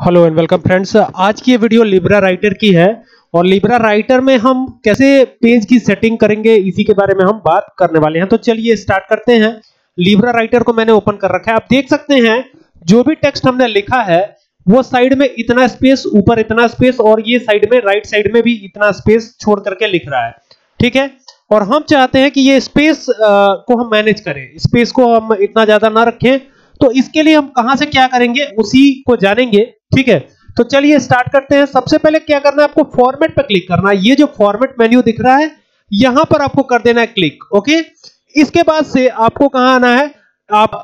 Hello and welcome friends. आज की ये वीडियो लिब्रा राइटर की है और लिब्रा राइटर में हम कैसे पेज की सेटिंग करेंगे इसी के बारे में हम बात करने वाले हैं। तो चलिए स्टार्ट करते हैं। लिब्रा राइटर को मैंने ओपन कर रखा है। आप देख सकते हैं जो भी टेक्स्ट हमने लिखा है वो साइड में इतना स्पेस, ऊपर इतना स्पेस और ये साइड में राइट साइड में भी इतना स्पेस छोड़ करके लिख रहा है। ठीक है, और हम चाहते हैं कि ये स्पेस को हम मैनेज करें, स्पेस को हम इतना ज्यादा ना रखें। तो इसके लिए हम कहां से क्या करेंगे उसी को जानेंगे। ठीक है, तो चलिए स्टार्ट करते हैं। सबसे पहले क्या करना है, आपको फॉर्मेट पर क्लिक करना है। ये जो फॉर्मेट मेन्यू दिख रहा है यहां पर आपको कर देना है क्लिक। ओके, इसके बाद से आपको कहां आना है, आप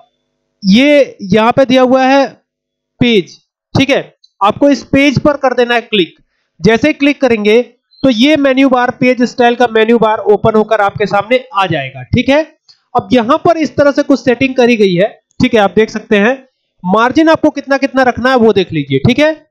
ये यहां पे दिया हुआ है पेज। ठीक है, आपको इस पेज पर कर देना है क्लिक। जैसे ही क्लिक करेंगे तो ये मेन्यू बार, पेज स्टाइल का मेन्यू बार ओपन होकर आपके सामने आ जाएगा। ठीक है, अब यहां पर इस तरह से कुछ सेटिंग करी गई है। ठीक है, आप देख सकते हैं मार्जिन आपको कितना कितना रखना है वो देख लीजिए। ठीक है,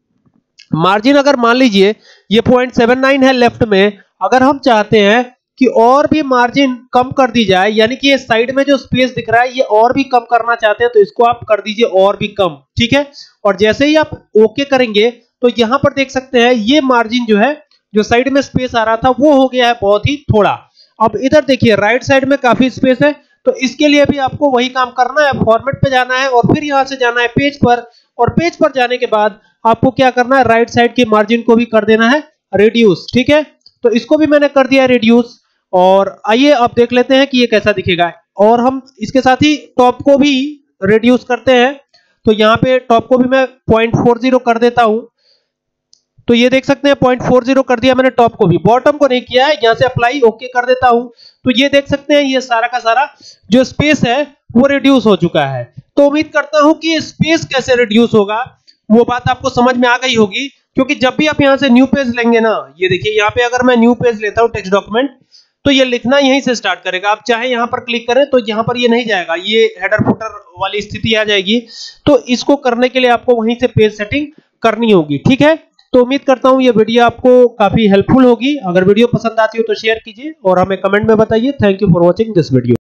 मार्जिन अगर मान लीजिए ये 0.79 है लेफ्ट में, अगर हम चाहते हैं कि और भी मार्जिन कम कर दी जाए, यानी कि ये साइड में जो स्पेस दिख रहा है ये और भी कम करना चाहते हैं तो इसको आप कर दीजिए और भी कम। ठीक है, और जैसे ही आप ओके करेंगे तो यहां पर देख सकते हैं ये मार्जिन जो है, जो साइड में स्पेस आ रहा था वो हो गया है बहुत ही थोड़ा। अब इधर देखिए राइट साइड में काफी स्पेस है, तो इसके लिए भी आपको वही काम करना है, फॉर्मेट पे जाना है और फिर यहां से जाना है पेज पर, और पेज पर जाने के बाद आपको क्या करना है, राइट साइड की मार्जिन को भी कर देना है रिड्यूस। ठीक है, तो इसको भी मैंने कर दिया रिड्यूस, और आइए अब देख लेते हैं कि ये कैसा दिखेगा। और हम इसके साथ ही टॉप को भी रिड्यूस करते हैं, तो यहाँ पे टॉप को भी मैं 0.40 कर देता हूं। तो ये देख सकते हैं 0.40 कर दिया मैंने टॉप को भी, बॉटम को नहीं किया है। यहां से अप्लाई ओके कर देता हूं तो ये देख सकते हैं ये सारा का सारा जो स्पेस है वो रिड्यूस हो चुका है। तो उम्मीद करता हूं कि स्पेस कैसे रिड्यूस होगा वो बात आपको समझ में आ गई होगी, क्योंकि जब भी आप यहां से न्यू पेज लेंगे ना, ये देखिए यहां पे अगर मैं न्यू पेज लेता हूं टेक्स्ट डॉक्यूमेंट, तो ये लिखना यहीं से स्टार्ट करेगा। आप चाहे यहां पर क्लिक करें तो यहां पर ये नहीं जाएगा, ये हेडर फुटर वाली स्थिति आ जाएगी। तो इसको करने के लिए आपको वहीं से पेज सेटिंग करनी होगी। ठीक है, तो उम्मीद करता हूं ये वीडियो आपको काफी हेल्पफुल होगी। अगर वीडियो पसंद आती हो तो शेयर कीजिए और हमें कमेंट में बताइए। Thank you for watching this video.